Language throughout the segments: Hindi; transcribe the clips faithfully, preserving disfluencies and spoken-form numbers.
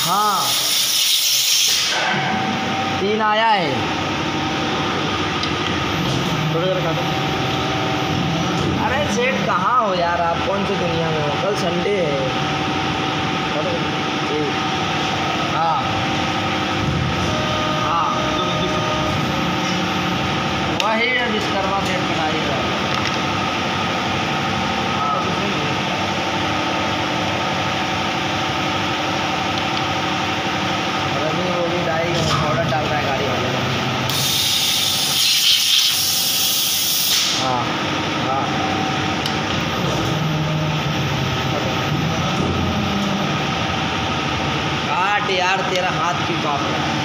हाँ तीन आया है। अरे सेठ कहाँ हो यार आप, कौन सी दुनिया में हो? कल संडे है। ठीक। हाँ हाँ वही विश्वकर्मा सेठ बनाई है। हाँ रवि वो भी डाई ऑर्डर डाल रहा है गाड़ी वाले का। हाँ हाँ काट यार, तेरा हाथ क्यों काट रहा है?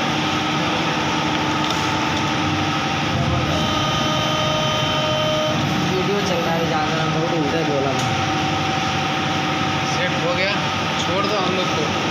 वीडियो चल रहा है ज़्यादा बहुत उल्टे बोला। सेट हो गया, छोड़ दो हम लोग को।